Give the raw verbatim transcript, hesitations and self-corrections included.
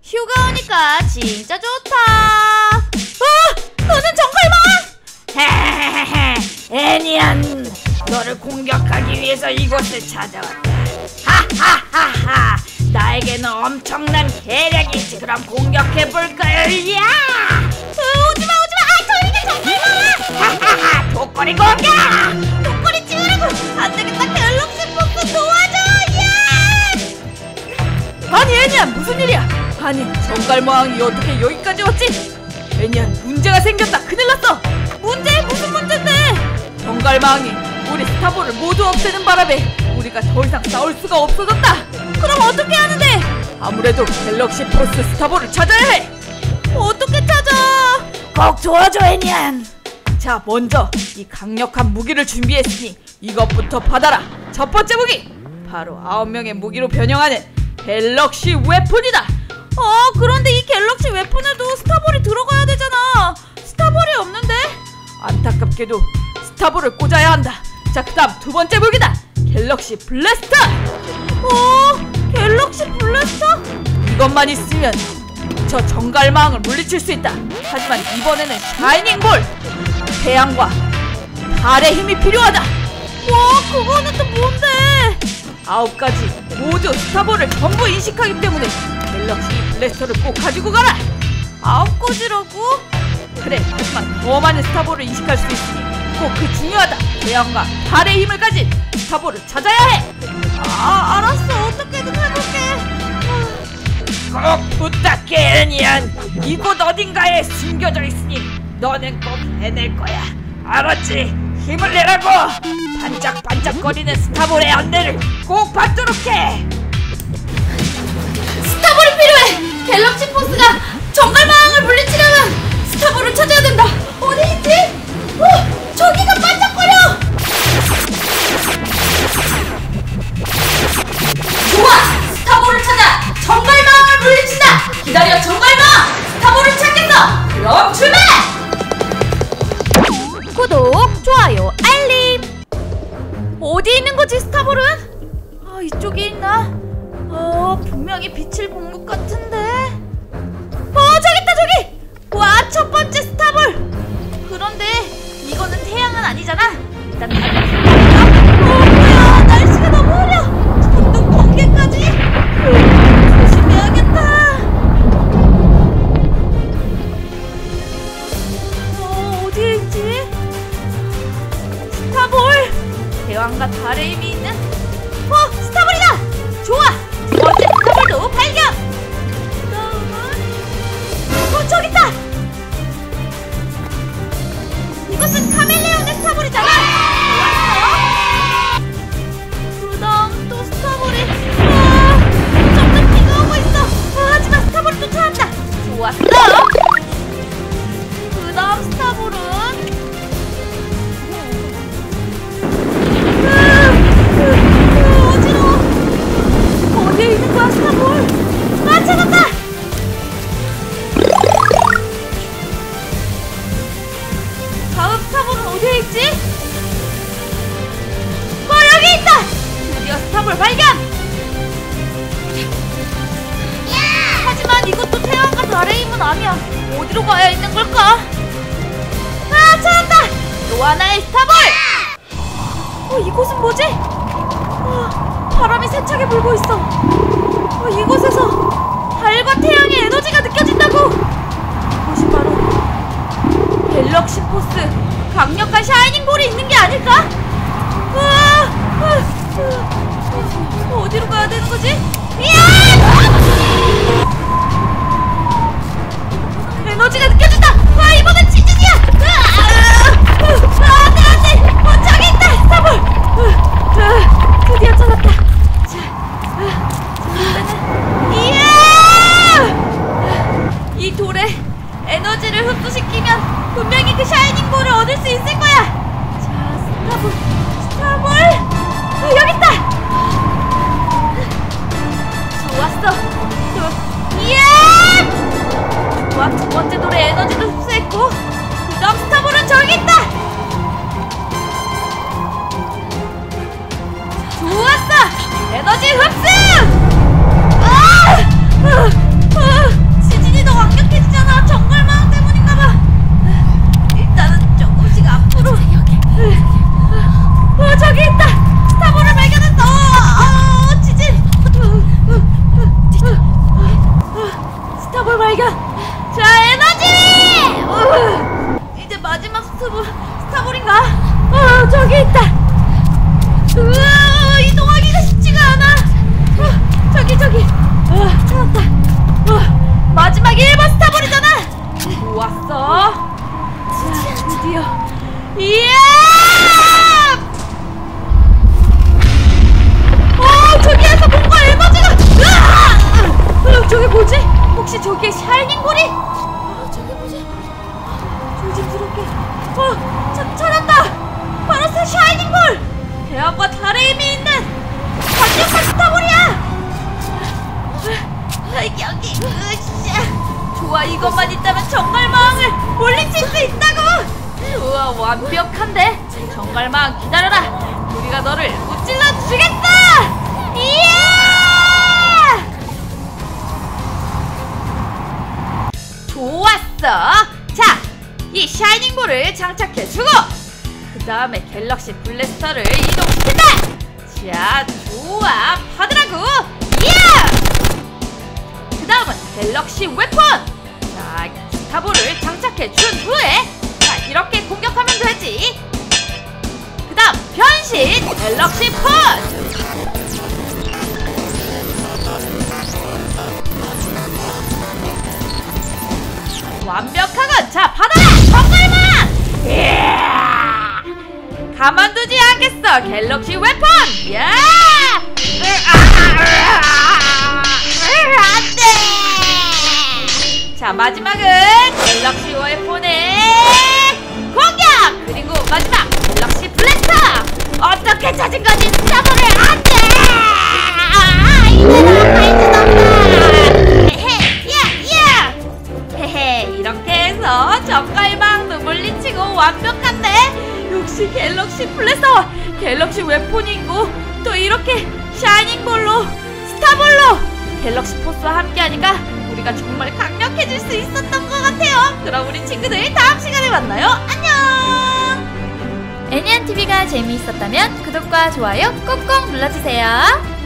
휴가 오니까 진짜 좋다. 어! 너는 정갈망! 헤헤헤헤, 애니안, 너를 공격하기 위해서 이곳에 찾아왔다. 하하하하, 나에게는 엄청난 계략이 있지. 그럼 공격해볼까요? 야! 어, 오지마 오지마! 아, 저리게 정갈망! 하하하, 독거리 공격! 독거리 치우라고! 안되겠다. 갤럭시 포스 도와줘! 야! 아니 애니안, 무슨 일이야? 아니 정갈망이 어떻게 여기까지 왔지? 애니안, 문제가 생겼다. 큰일 났어. 문제? 무슨 문제인데? 정갈망이 우리 스타볼을 모두 없애는 바람에 우리가 더 이상 싸울 수가 없어졌다. 그럼 어떻게 하는데? 아무래도 갤럭시 포스 스타볼을 찾아야 해. 어떻게 찾아? 꼭 도와줘, 애니안. 자, 먼저 이 강력한 무기를 준비했으니 이것부터 받아라. 첫 번째 무기, 바로 아홉 명의 무기로 변형하는 갤럭시 웨폰이다. 어, 그런데 이 갤럭시 웨폰에도 스타볼이 들어가야 되잖아. 스타볼이 없는데? 안타깝게도 스타볼을 꽂아야 한다. 자, 그 다음 두 번째 무기다. 갤럭시 블래스터. 어? 갤럭시 블래스터? 이것만 있으면 저 정갈망을 물리칠 수 있다. 하지만 이번에는 샤이닝 볼, 태양과 달의 힘이 필요하다. 와, 그거는 또 뭔데? 아홉 가지 모두 스타볼을 전부 인식하기 때문에 갤럭시 블래스터를 꼭 가지고 가라. 아홉 가지라고? 그래, 하지만 더 많은 스타볼을 인식할 수 있으니 꼭 그 중요하다. 태양과 달의 힘을 가진 스타볼을 찾아야 해. 아, 알았어. 어떻게든 해볼게. 꼭 부탁해, 애니안. 이곳 어딘가에 숨겨져 있으니 너는 꼭 해낼 거야. 알았지? 힘을 내라고. 반짝반짝거리는 스타볼의 안대를 꼭 받도록 해. 스타볼이 필요해. 갤럭시 포스가 정갈망을 물리치려면 스타볼을 찾아야 된다. 어디 있지? 어, 저기가 반짝거려. 좋아, 스타볼을 찾아 정갈망을 물리친다. 기다려, 정갈망. 스타볼을 찾겠어. 그럼 출발. 구독, 좋아요, 알림. 어디 있는 거지, 스타볼은? 아, 이쪽에 있나? 어, 분명히 빛을 본 것 같은데. 어, 저기 있다, 저기! 와, 첫 번째 스타볼! 그런데 이거는 태양은 아니잖아. 일단 달력 볼까? 어, 뭐야, 날씨가 너무 흐려. 전동 번개까지. 어, 조심해야겠다. 어, 어디에 있지? 스타볼! 대왕과 달의 힘이 있는. 어, 스타볼이다! 좋아! 두 번째 스타볼도 발견! 그다음은 어, 저기 있다! 이것은 카멜레온의 스타볼이잖아! 좋았어! 그 다음 또 스타볼이. 아, 점점 비가 오고 있어. 아, 하지만 스타볼이 또 찾았다. 좋았어! 그 다음 스타볼은 어디에 있는 거야, 스타볼? 아, 찾았다! 다음 스타볼은 어디에 있지? 어, 여기 있다! 드디어 스타볼 발견! 하지만 이것도 태양과 달의 힘은 아니야. 어디로 가야 있는 걸까? 아, 찾았다! 또 하나의 스타볼! 어, 이곳은 뭐지? 어, 바람이 세차게 불고 있어. 어, 이곳에서 달과 태양의 에너지가 느껴진다고. 이곳이 바로 갤럭시 포스 강력한 샤이닝 볼이 있는 게 아닐까? 우와, 어, 어, 어, 어디로 가야 되는 거지? 에너지가 느껴진다. 와, 이번엔 지진이야. 아, 안돼 안돼. 어, 저기 있다, 스타볼. 어, 어, 드디어 찾았다. 자, 어, 이야! 이 돌에 에너지를 흡수시키면 분명히 그 샤이닝 볼을 얻을 수 있을 거야. 자, 스타볼, 스타볼. 어, 여기 있다. 좋았어. 어, 발견. 자, 에너지! 우, 이제 마지막 스타볼, 스타볼인가? 어, 저기 있다. 으아, 이동하기가 쉽지가 않아. 어, 저기 저기. 어, 찾았다. 어, 마지막 일 번 스타볼이잖아. 좋았어. 자, 드디어. 이야! 어, 저기에서 뭔가 에너지가. 으아! 어, 저게 뭐지? 혹시 저게 샤이닝볼이? 어, 저게 뭐지? 조심스럽게. 어, 차, 찾았다. 바로 그 샤이닝볼. 태양과 달의 힘이 있는 강력한 스타볼이야. 어, 여기. 으쌰. 좋아, 이것만 있다면 정갈마왕을 물리칠 수 있다고. 우와, 완벽한데. 정갈마왕 기다려라. 우리가 너를 무찔러 주겠다. 이야! 좋았어. 자, 이 샤이닝볼을 장착해주고 그 다음에 갤럭시 블래스터를 이동시킨다. 자, 좋아, 받으라고. 이야! 그 다음은 갤럭시 웨폰. 자, 스타볼을 장착해준 후에 자, 이렇게 공격하면 되지. 그 다음 변신 갤럭시 펀. 완벽하군. 자, 받아라 정갈만. 이야! 가만두지 않겠어. 갤럭시 웨폰. 야! 안돼. 자, 마지막은 갤럭시 웨폰의 공격. 그리고 마지막 갤럭시 블래스터. 어떻게 찾은 거지? 스타볼을. 안돼. 이대로 갈 수 없다. 헤헤. 야, 야. 헤헤. 이렇게 해서 정갈망도 물리치고 완벽한데. 역시 갤럭시 블래스터, 갤럭시 웨폰이 있고 또 이렇게 샤이닝볼로, 스타볼로 갤럭시 포스와 함께하니까 우리가 정말 강력해질 수 있었던 것 같아요. 그럼 우리 친구들 다음 시간에 만나요. 안녕. 애니안티비가 재미있었다면 구독과 좋아요 꾹꾹 눌러주세요.